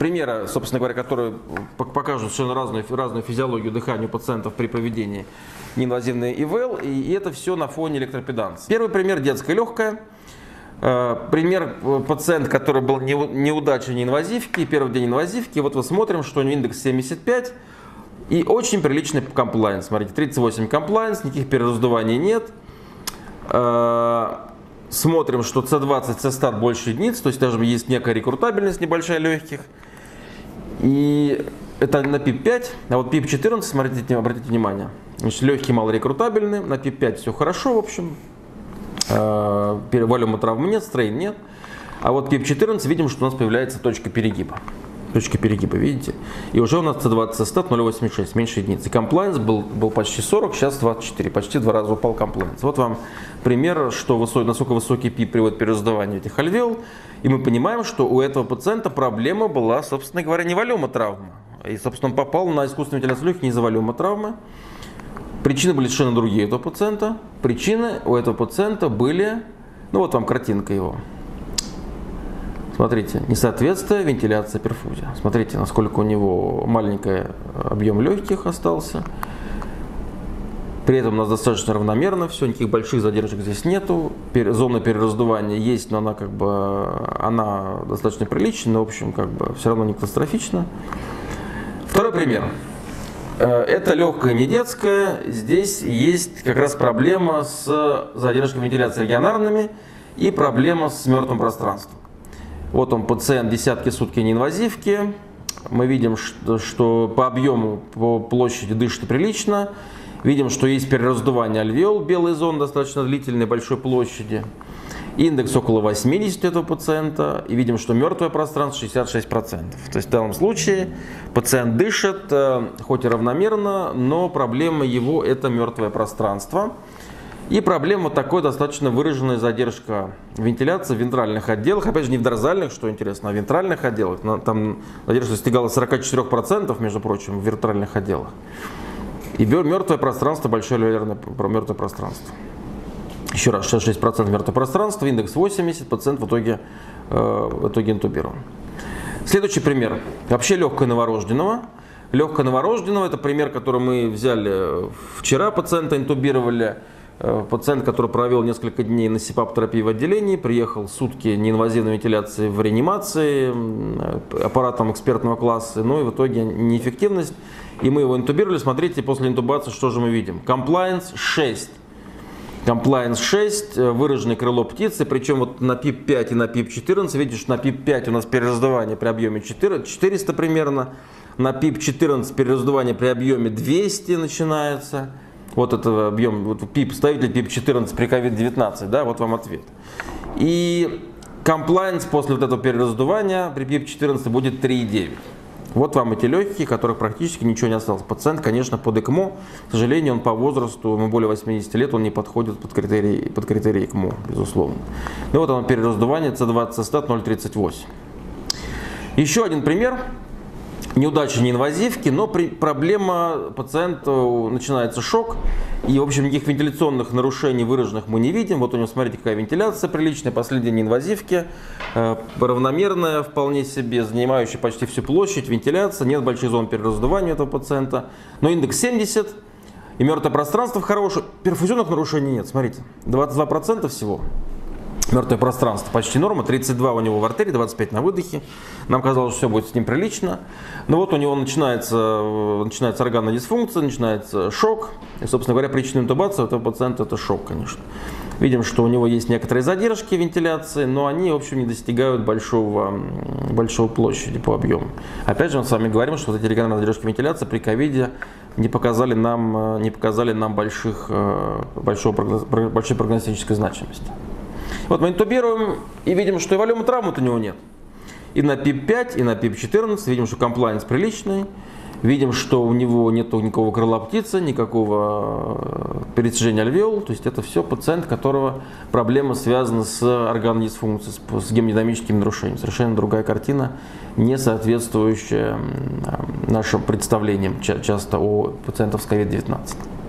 примеры, собственно говоря, которые покажут совершенно разную физиологию дыхания у пациентов при проведении неинвазивной ИВЛ, и это все на фоне электропедансии. Первый пример – детская легкая. Пример пациент, который был неудачей неинвазивки, первый день инвазивки. Вот мы смотрим, что у него индекс 75 и очень приличный комплайнс. Смотрите, 38 комплайнс, никаких перераздуваний нет. Смотрим, что C20, C-стат больше единиц, то есть даже есть некая рекрутабельность небольшая легких. И это на PIP-5, а вот PIP-14, смотрите, обратите внимание. Значит, легкие малорекрутабельные, на PIP-5 все хорошо, в общем. Волюма травмы нет, стрейн нет. А вот PIP-14 видим, что у нас появляется точка перегиба. Точка перегиба, видите? И уже у нас C20, C-стат 0,86, меньше единицы. Комплайнс был почти 40, сейчас 24, почти в 2 раза упал комплайнс. Вот вам пример, что насколько высокий PIP приводит к перераздаванию этих альвеол. И мы понимаем, что у этого пациента проблема была, собственно говоря, не волюма травмы. И, собственно, он попал на искусственную вентиляцию легких не из-за волюма травмы. Причины были совершенно другие у этого пациента. Причины у этого пациента были, ну вот вам картинка его. Смотрите, несоответствие, вентиляция, перфузия. Смотрите, насколько у него маленький объем легких остался. При этом у нас достаточно равномерно все, никаких больших задержек здесь нету. Зона перераздувания есть, но она достаточно приличная, но в общем все равно не катастрофична. Второй пример. Это легкая, не детская. Здесь есть как раз проблема с задержкой вентиляции регионарными и проблема с мертвым пространством. Вот он, пациент, десятки сутки неинвазивки. Мы видим, что по объему, по площади дышит прилично. Видим, что есть перераздувание альвеол, белые зоны достаточно длительной, большой площади. Индекс около 80 этого пациента. И видим, что мертвое пространство 66%. То есть в данном случае пациент дышит, хоть и равномерно, но проблема его – это мертвое пространство. И проблема такой достаточно выраженная задержка вентиляции в вентральных отделах. Опять же, не в дорзальных, что интересно, а в вентральных отделах. Там задержка достигала 44%, между прочим, в вентральных отделах. И мертвое пространство, большое мертвое пространство. Еще раз, 66% мертвого пространства, индекс 80, пациент в итоге интубирован. Следующий пример. Вообще легкое новорожденного. Легкое новорожденного – это пример, который мы взяли вчера, пациента интубировали. Пациент, который провел несколько дней на СИПАП-терапии в отделении, приехал сутки неинвазивной вентиляции в реанимации, аппаратом экспертного класса, но и в итоге неэффективность. И мы его интубировали. Смотрите, после интубации что же мы видим? Комплайнс 6. Комплайнс 6, выраженное крыло птицы, причем вот на PIP-5 и на PIP-14, видите, что на PIP-5 у нас перераздувание при объеме 400 примерно, на PIP-14 перераздувание при объеме 200 начинается. Вот это объем, вот PIP, ставить ли PIP-14 при COVID-19, да, вот вам ответ. И комплайнс после вот этого перераздувания при PIP-14 будет 3,9. Вот вам эти легкие, которых практически ничего не осталось. Пациент, конечно, под ЭКМО, к сожалению, он по возрасту, ему более 80 лет, он не подходит под критерии ЭКМО, безусловно. И вот он перераздувание C20, C-стат 0,38. Еще один пример. Неудача неинвазивки, но проблема пациенту, начинается шок, и, в общем, никаких вентиляционных нарушений выраженных мы не видим. Вот у него, смотрите, какая вентиляция приличная, последняя неинвазивки, равномерная вполне себе, занимающая почти всю площадь, вентиляция, нет больших зон перераздувания у этого пациента, но индекс 70, и мертвое пространство хорошее, перфузионных нарушений нет, смотрите, 22% всего. Мертвое пространство почти норма, 32 у него в артерии, 25 на выдохе. Нам казалось, что все будет с ним прилично. Но вот у него начинается органная дисфункция, начинается шок. И, собственно говоря, причина интубации у этого пациента – это шок, конечно. Видим, что у него есть некоторые задержки вентиляции, но они, в общем, не достигают большой площади по объему. Опять же, мы с вами говорим, что вот эти региональные задержки вентиляции при ковиде не показали нам большой прогностической значимости. Вот мы интубируем и видим, что и волюма травмы у него нет. И на PIP-5, и на PIP-14 видим, что комплайнс приличный. Видим, что у него нет никакого крыла птицы, никакого пересечения альвеол. То есть это все пациент, у которого проблема связана с органной дисфункцией, с гемодинамическим нарушением. Совершенно другая картина, не соответствующая нашим представлениям часто о пациентах с COVID-19.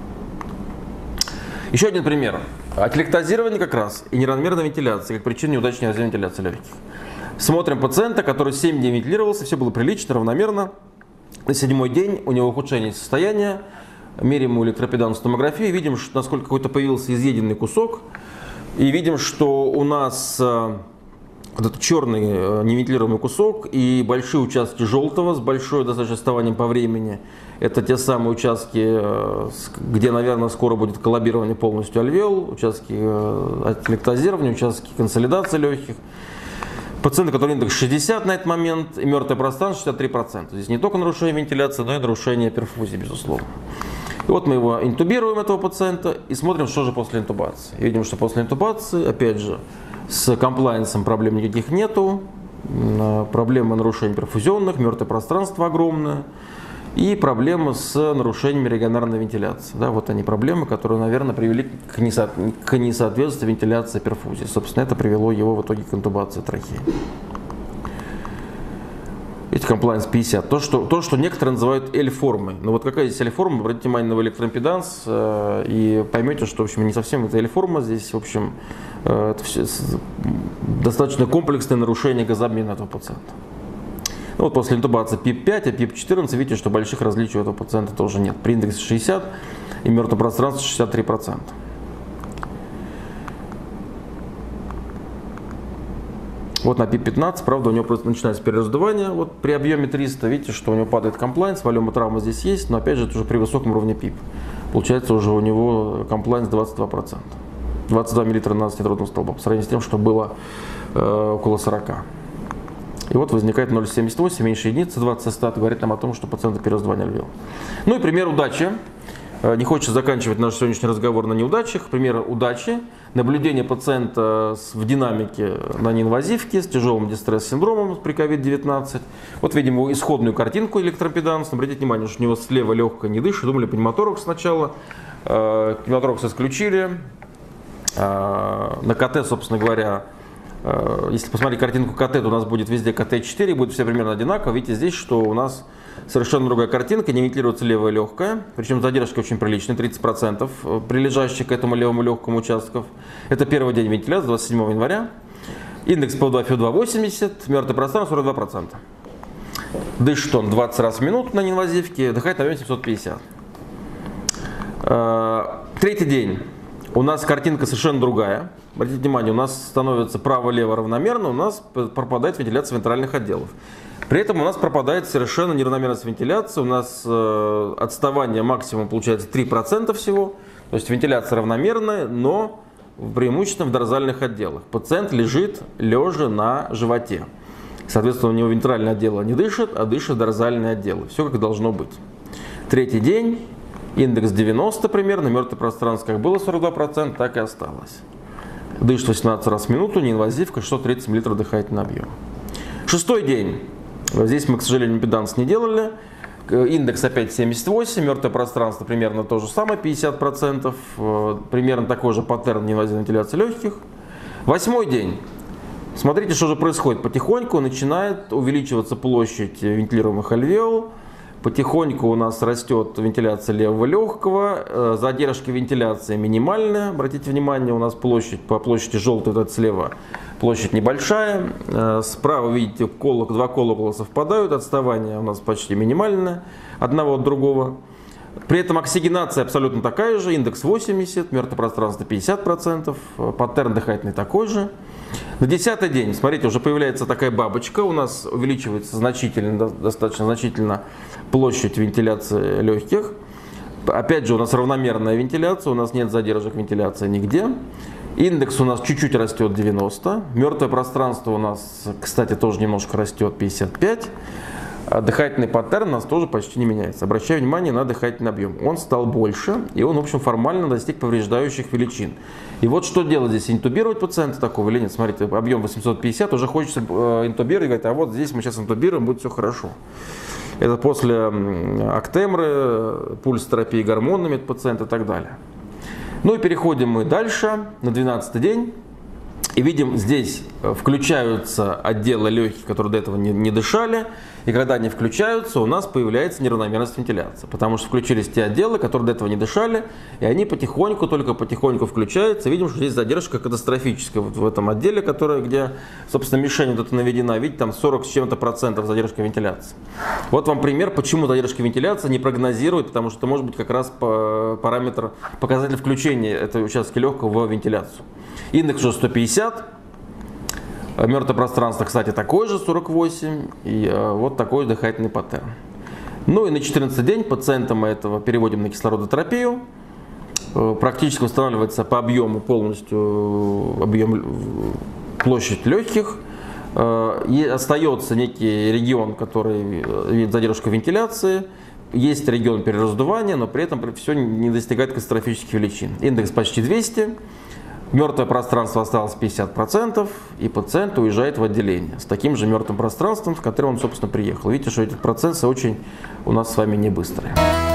Еще один пример. Ателектазирование как раз и неравномерная вентиляция, как причина неудачной вентиляции легких. Смотрим пациента, который 7 дней вентилировался, все было прилично, равномерно. На 7-й день у него ухудшение состояния. Меряем ему электропедансную томографию, видим, что насколько какой-то появился изъеденный кусок. И видим, что у нас вот этот черный невентилируемый кусок и большие участки желтого с большой достаточно отставанием по времени. Это те самые участки, где, наверное, скоро будет коллабирование полностью альвеол, участки ателектазирования, участки консолидации легких. Пациенты, который индекс 60 на этот момент, и мертвое пространство 63%. Здесь не только нарушение вентиляции, но и нарушение перфузии, безусловно. И вот мы его интубируем, этого пациента, и смотрим, что же после интубации. И видим, что после интубации, опять же, с комплайенсом проблем никаких нету, проблемы нарушения перфузионных, мертвое пространство огромное, и проблемы с нарушением регионарной вентиляции. Да, вот они проблемы, которые, наверное, привели к несоответствию вентиляции перфузии. Собственно, это привело его в итоге к интубации трахеи. Эти комплайенс 50. То, что некоторые называют L-формой. Но вот какая здесь L-форма, обратите внимание на электроимпеданс и поймете, что, в общем, не совсем это L-форма. Здесь, в общем, это все достаточно комплексное нарушение газообмена этого пациента. Ну, вот после интубации PIP-5 и PIP-14 видите, что больших различий у этого пациента тоже нет. При индексе 60 и мертвое пространство 63%. Вот на PIP-15, правда, у него просто начинается перераздувание. Вот при объеме 300, видите, что у него падает комплайнс, волюма травмы здесь есть, но опять же, это уже при высоком уровне PIP. Получается, уже у него комплайнс 22%. 22 мл на снедротного столба, по сравнению с тем, что было около 40. И вот возникает 0,78, меньше единицы, 20 стат, говорит нам о том, что пациент перераздувание альвеол. Ну и пример удачи. Не хочется заканчивать наш сегодняшний разговор на неудачах. Пример удачи. Наблюдение пациента в динамике на неинвазивке с тяжелым дистресс-синдромом при COVID-19. Вот видим его исходную картинку электроимпеданс. Обратите внимание, что у него слева легкое не дышит. Думали пневмоторакс сначала. Пневмоторакс исключили. На КТ, собственно говоря, если посмотреть картинку КТ, то у нас будет везде КТ-4, будет все примерно одинаково. Видите здесь, что у нас совершенно другая картинка, не вентилируется левое легкое, причем задержка очень приличная, 30% прилежащих к этому левому легкому участков. Это первый день вентиляции, 27 января. Индекс ПО2, ФИО2 80, мертвое пространство 42%. Дышит он 20 раз в минуту на неинвазивке, дыхает на объеме 750. Третий день. У нас картинка совершенно другая. Обратите внимание, у нас становится право-лево равномерно, у нас пропадает вентиляция вентральных отделов. При этом у нас пропадает совершенно неравномерность вентиляции, у нас отставание максимум получается 3% всего, то есть вентиляция равномерная, но преимущественно в дорзальных отделах. Пациент лежит лежа на животе. Соответственно, у него вентральное отдело не дышит, а дышит дорзальные отделы. Все как должно быть. Третий день. Индекс 90 примерно, мертвое пространство как было 42%, так и осталось. Дышит 18 раз в минуту, неинвазивка, 630 мл дыхательный объем. Шестой день. Здесь мы, к сожалению, импеданс не делали. Индекс опять 78, мертвое пространство примерно то же самое, 50%. Примерно такой же паттерн неинвазивной вентиляции легких. Восьмой день. Смотрите, что же происходит. Потихоньку начинает увеличиваться площадь вентилируемых альвеол. Потихоньку у нас растет вентиляция левого легкого, задержка вентиляции минимальная. Обратите внимание, у нас площадь по площади желтой, вот слева площадь небольшая. Справа, видите, два колокола совпадают, отставание у нас почти минимальное одного от другого. При этом оксигенация абсолютно такая же, индекс 80, мертвое пространство 50%, паттерн дыхательный такой же. На 10-й день, смотрите, уже появляется такая бабочка, у нас увеличивается значительно, достаточно значительно площадь вентиляции легких. Опять же, у нас равномерная вентиляция, у нас нет задержек вентиляции нигде. Индекс у нас чуть-чуть растет 90, мертвое пространство у нас, кстати, тоже немножко растет 55. А дыхательный паттерн у нас тоже почти не меняется. Обращаю внимание на дыхательный объем. Он стал больше, и он, в общем, формально достиг повреждающих величин. И вот что делать здесь? Интубировать пациента такого или нет? Смотрите, объем 850, уже хочется интубировать, говорит, а вот здесь мы сейчас интубируем, будет все хорошо. Это после актемры, пульс-терапии гормонами от пациента и так далее. Ну и переходим мы дальше, на 12-й день. И видим, здесь включаются отделы легких, которые до этого не дышали. И когда они включаются, у нас появляется неравномерность вентиляции. Потому что включились те отделы, которые до этого не дышали. И они потихоньку, только потихоньку включаются. Видим, что здесь задержка катастрофическая вот в этом отделе, где, собственно, мишень вот эта наведена. Видите, там 40 с чем-то процентов задержка вентиляции. Вот вам пример, почему задержка вентиляции не прогнозирует. Потому что это может быть как раз параметр, показатель включения этого участка легкого в вентиляцию. Индекс уже 150. Мертвое пространство, кстати, такой же, 48. И вот такой дыхательный паттерн. Ну и на 14 день пациента мы этого переводим на кислородотерапию. Практически восстанавливается по объему полностью площадь легких. И остается некий регион, который имеет задержку вентиляции. Есть регион перераздувания, но при этом все не достигает катастрофических величин. Индекс почти 200. Мертвое пространство осталось 50%, и пациент уезжает в отделение с таким же мертвым пространством, в которое он, собственно, приехал. Видите, что эти процессы очень у нас с вами не быстрые.